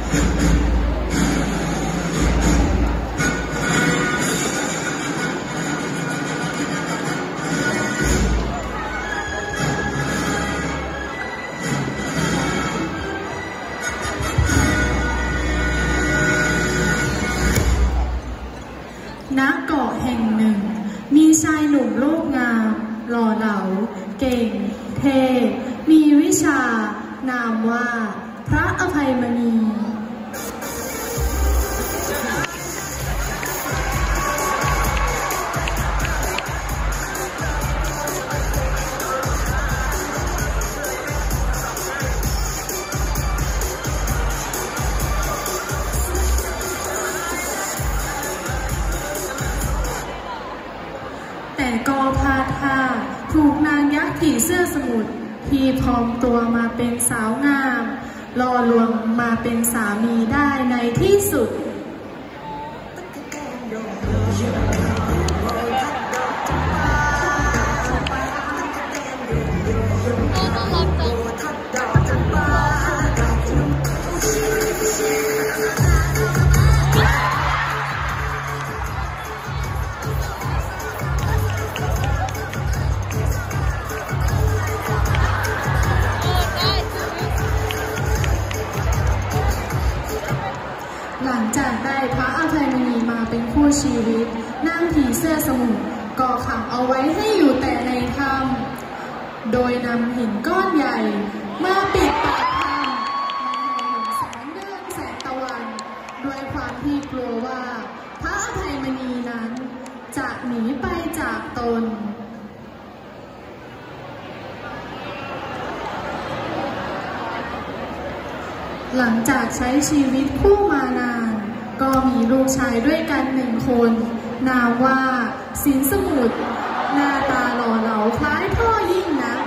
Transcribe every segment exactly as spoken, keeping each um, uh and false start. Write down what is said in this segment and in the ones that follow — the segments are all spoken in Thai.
ณ เกาะแห่งหนึ่งมีชายหนุ่มรูปงามหล่อเหลาเก่งเท่มีวิชานามว่าพระอภัยมณีแต่ก็พลาดท่าถูกนางยักษ์ผีเสื้อสมุทรที่พร้อมตัวมาเป็นสาวงามล่อลวงมาเป็นสามีได้ในที่สุดหลังจากได้พระอภัยมณีมาเป็นคู่ชีวิตนางผีเสื้อสมุทรก็ขังเอาไว้ให้อยู่แต่ในถ้ำโดยนำหินก้อนใหญ่มาปิดปากถ้ำไม่ให้เห็นแสงเดือนแสงตะวันด้วยความที่กลัวว่าพระอภัยมณีนั้นจะหนีไปจากตนหลังจากใช้ชีวิตคู่มานานก็มีลูกชายด้วยกันหนึ่งคนนามว่าสินสมุทรหน้าตาหล่อเหลาคล้ายพ่อยิ่งนัก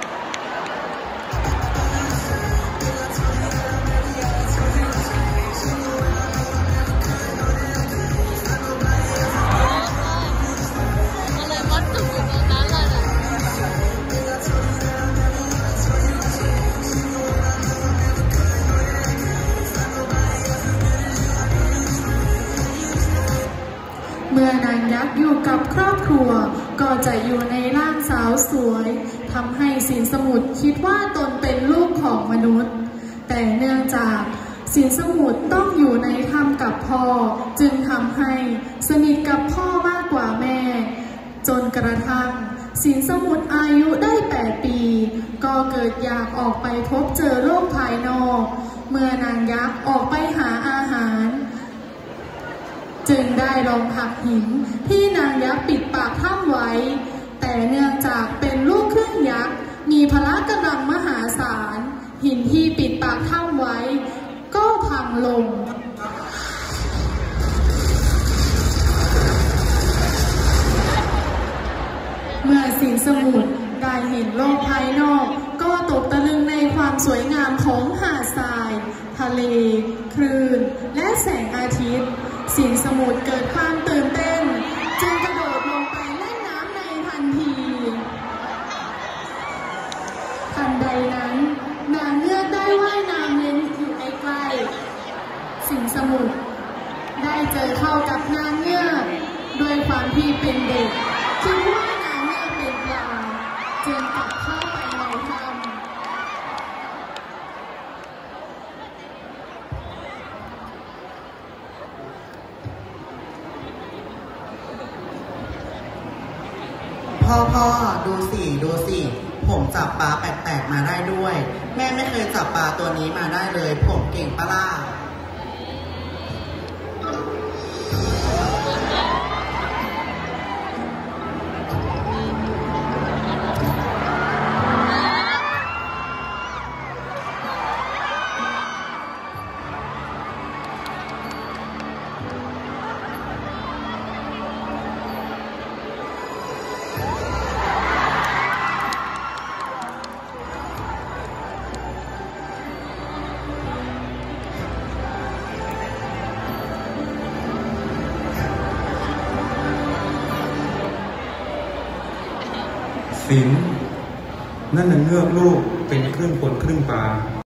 เมื่อนางยักษ์อยู่กับครอบครัวก็จะอยู่ในร่างสาวสวยทำให้สินสมุทรคิดว่าตนเป็นลูกของมนุษย์แต่เนื่องจากสินสมุทรต้องอยู่ในถ้ำกับพ่อจึงทำให้สนิทกับพ่อมากกว่าแม่จนกระทั่งสินสมุทรอายุได้แปดปีก็เกิดอยากออกไปพบเจอโลกภายนอกเมื่อนางยักษ์ออกไปหาอาหารจึงได้ลองหักหินที่นางยักษ์ปิดปากถ้ำไว้แต่เนื่องจากเป็นลูกครึ่งยักษ์มีพละกำลังมหาศาลหินที่ปิดปากถ้ำไว้ก็พังลงเมื่อสินสมุทรได้เห็นโลกภายนอกก็ตกตะลึงในความสวยงามของหาดทรายทะเลคลื่นและแสงอาทิตย์สินสมุทรเกิดความตื่นเต้นจึงกระโดดลงไปเล่นน้ำในทันทีทันใดนั้นนางเงือกได้ว่ายน้ำเล่นอยู่ใกล้ๆสินสมุทรได้เจอเข้ากับนางเงือกด้วยความที่เป็นเด็กคิดว่านางเงือกเป็นปลาจึงกลับเข้าไปในถ้ำพ่อพ่อดูสิดูสิผมจับปลาแปลกๆมาได้ด้วยแม่ไม่เคยจับปลาตัวนี้มาได้เลยผมเก่งปะล่ะสินนั่นน่ะเงือกลูกเป็นครึ่งคนครึ่งปลา